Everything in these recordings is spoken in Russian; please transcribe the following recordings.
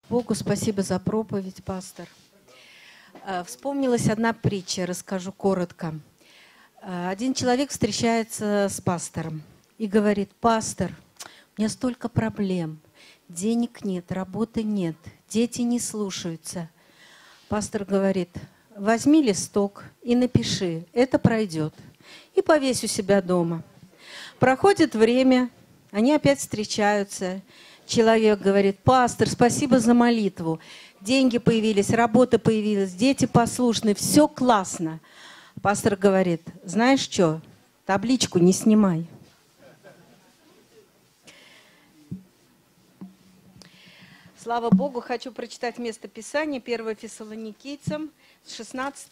Богу спасибо за проповедь, пастор. Вспомнилась одна притча, расскажу коротко. Один человек встречается с пастором и говорит: пастор, у меня столько проблем, денег нет, работы нет, дети не слушаются. Пастор говорит: возьми листок и напиши, это пройдет, и повесь у себя дома. Проходит время, они опять встречаются. Человек говорит: пастор, спасибо за молитву. Деньги появились, работа появилась, дети послушны, все классно. Пастор говорит: знаешь что, табличку не снимай. Слава Богу, хочу прочитать место Писания, 1 Фессалоникийцам, с 16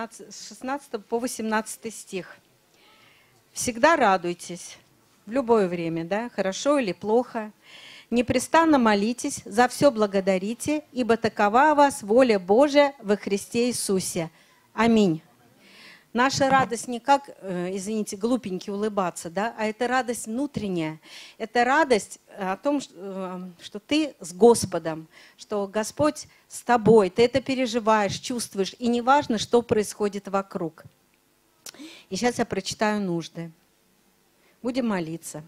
по 18 стих. Всегда радуйтесь, в любое время, да, хорошо или плохо. Непрестанно молитесь, за все благодарите, ибо такова у вас воля Божия во Христе Иисусе. Аминь. Наша радость не как, извините, глупенький улыбаться, да, а это радость внутренняя. Это радость о том, что ты с Господом, что Господь с тобой, ты это переживаешь, чувствуешь, и не важно, что происходит вокруг. И сейчас я прочитаю нужды. Будем молиться.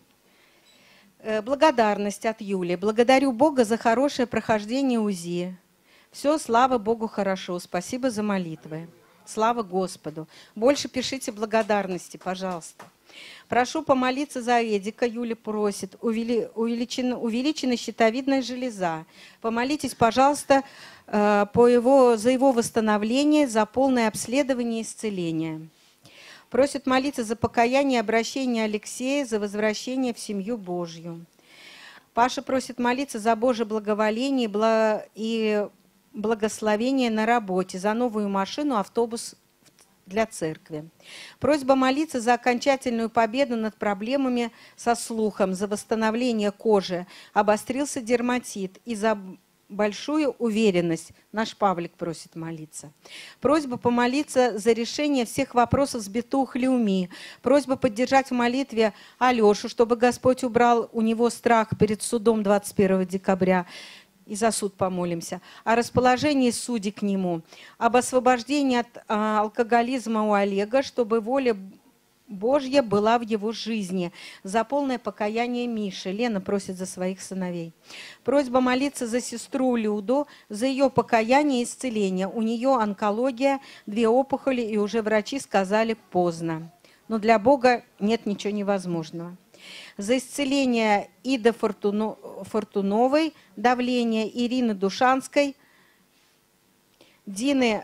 Благодарность от Юли. Благодарю Бога за хорошее прохождение УЗИ. Все, слава Богу, хорошо. Спасибо за молитвы. Слава Господу. Больше пишите благодарности, пожалуйста. Прошу помолиться за Эдика. Юля просит. Увеличена щитовидная железа. Помолитесь, пожалуйста, за его восстановление, за полное обследование и исцеление. Просит молиться за покаяние и обращение Алексея, за возвращение в семью Божью. Паша просит молиться за Божье благоволение и благословение на работе, за новую машину, автобус для церкви. Просьба молиться за окончательную победу над проблемами со слухом, за восстановление кожи, обострился дерматит и за большую уверенность. Наш Павлик просит молиться. Просьба помолиться за решение всех вопросов с битухлеумией. Просьба поддержать в молитве Алешу, чтобы Господь убрал у него страх перед судом 21 декабря. И за суд помолимся. О расположении судей к нему. Об освобождении от алкоголизма у Олега, чтобы воля Божья была в его жизни. За полное покаяние Миши. Лена просит за своих сыновей. Просьба молиться за сестру Люду, за ее покаяние и исцеление. У нее онкология, 2 опухоли, и уже врачи сказали поздно. Но для Бога нет ничего невозможного. За исцеление Иды Фортуновой, давление Ирины Душанской, Дины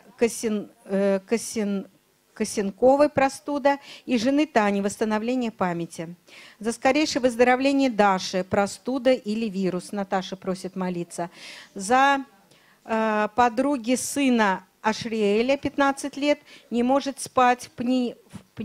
Косенковой, простуда, и жены Тани, восстановление памяти. За скорейшее выздоровление Даши, простуда или вирус. Наташа просит молиться. За подруги сына Ашриэля, 15 лет, не может спать в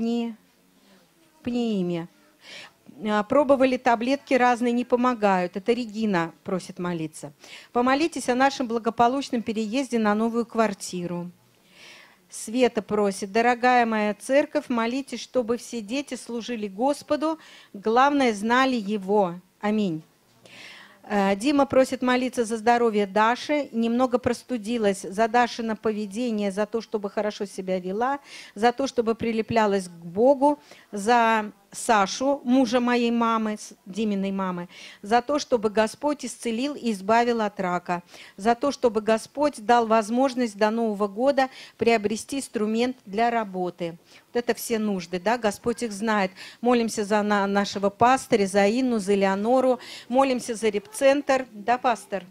пневме. Пробовали таблетки разные, не помогают. Это Регина просит молиться. Помолитесь о нашем благополучном переезде на новую квартиру. Света просит: дорогая моя церковь, молитесь, чтобы все дети служили Господу, главное, знали Его. Аминь. Дима просит молиться за здоровье Даши. Немного простудилась. За Дашино поведение, за то, чтобы хорошо себя вела, за то, чтобы прилеплялась к Богу, за Сашу, мужа моей мамы, Диминой мамы, за то, чтобы Господь исцелил и избавил от рака, за то, чтобы Господь дал возможность до Нового года приобрести инструмент для работы. Вот это все нужды, да, Господь их знает. Молимся за нашего пастыря, за Инну, за Элеонору, молимся за репцентр, да, пастор?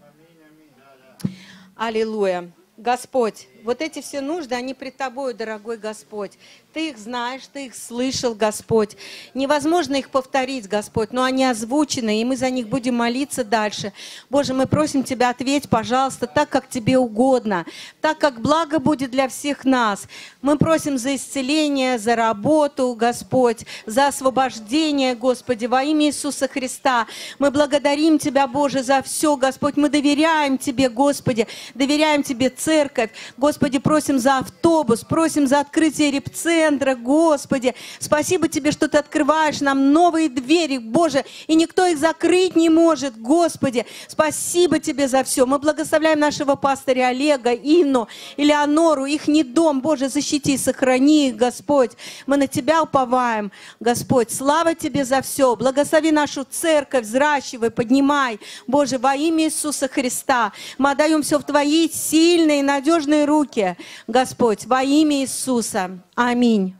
Аллилуйя. Господь, вот эти все нужды, они пред Тобой, дорогой Господь. Ты их знаешь, Ты их слышал, Господь. Невозможно их повторить, Господь, но они озвучены, и мы за них будем молиться дальше. Боже, мы просим Тебя, ответь, пожалуйста, так, как Тебе угодно, так, как благо будет для всех нас. Мы просим за исцеление, за работу, Господь, за освобождение, Господи, во имя Иисуса Христа. Мы благодарим Тебя, Боже, за все, Господь. Мы доверяем Тебе, Господи, доверяем Тебе церковь. Господи, просим за автобус, просим за открытие репцентра, Господи. Спасибо Тебе, что Ты открываешь нам новые двери, Боже, и никто их закрыть не может, Господи. Спасибо Тебе за все. Мы благословляем нашего пастыря Олега, Инну, Элеонору, их дом, Боже, защити, сохрани их, Господь. Мы на Тебя уповаем, Господь. Слава Тебе за все. Благослови нашу церковь, взращивай, поднимай, Боже, во имя Иисуса Христа. Мы отдаем все в Твои сильные, надежные руки, Господь, во имя Иисуса. Аминь.